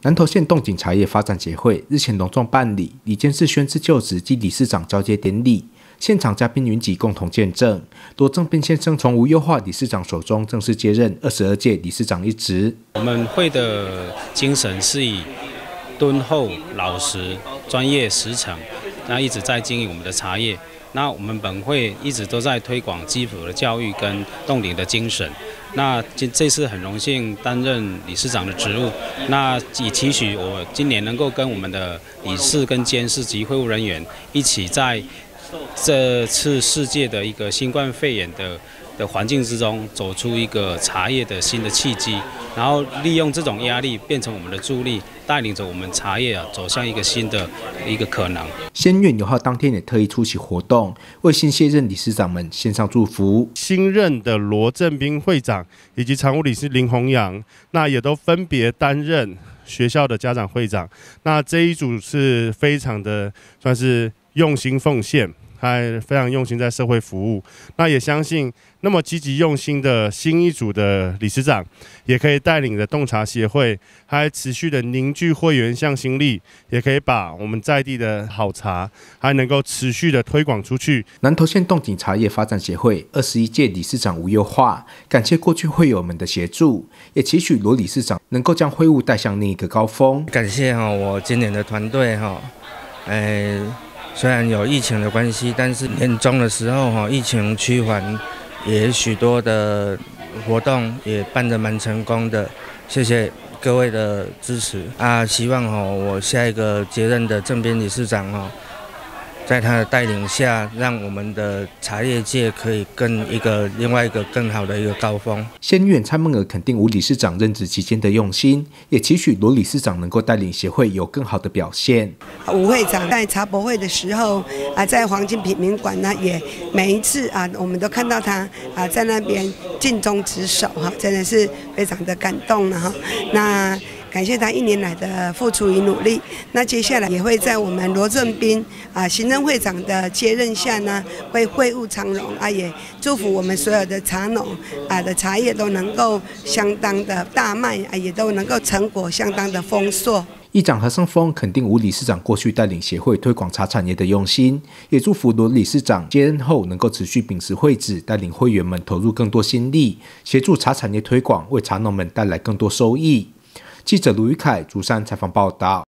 南投县冻井茶叶发展协会日前隆重办理理监事宣誓就职及理事长交接典礼，现场嘉宾云集共同见证。罗正斌先生从吴幼化理事长手中正式接任22届理事长一职。 我们会的精神是以敦厚、老实、专业、实诚，那一直在经营我们的茶叶。那我们本会一直都在推广基础的教育跟冻龄的精神。那这次很荣幸担任理事长的职务，那也期许我今年能够跟我们的理事跟监事及会务人员一起在这次世界的一个新冠肺炎的环境之中，走出一个茶叶的新的契机，然后利用这种压力变成我们的助力，带领着我们茶叶走向一个新的一个可能。 县院友好当天也特意出席活动，为新卸任理事长们献上祝福。 新任的罗正斌会长以及常务理事林宏阳，那也都分别担任学校的家长会长。那这一组是非常的算是用心奉献，还非常用心在社会服务。那也相信那么积极用心的新一组的理事长，也可以带领着冻茶协会，还持续的凝聚会员向心力，也可以把我们在地的好茶，还能够持续的推广出去。 南投县冻井茶叶发展协会21届理事长吴幼化感谢过去会友们的协助，也期许罗理事长能够将会务带向另一个高峰。 感谢我今年的团队虽然有疫情的关系，但是年终的时候疫情趋缓，也许多的活动也办得蛮成功的，谢谢各位的支持希望我下一个接任的正编理事长在他的带领下，让我们的茶叶界可以跟另外一个更好的一个高峰。 县院蔡孟娥肯定吴理事长任职期间的用心，也期许罗理事长能够带领协会有更好的表现。 吴会长在茶博会的时候在黄金品茗馆呢，也每一次我们都看到他在那边尽忠职守真的是非常的感动了那感谢他1年来的付出与努力。那接下来也会在我们罗正斌行政会长的接任下呢，会会务长荣也祝福我们所有的茶农的茶叶都能够相当的大卖也都能够成果相当的丰硕。 议长何胜峰肯定吴理事长过去带领协会推广茶产业的用心，也祝福罗理事长接任后能够持续秉持会旨，带领会员们投入更多心力，协助茶产业推广，为茶农们带来更多收益。记者卢宇凯竹山采访报道。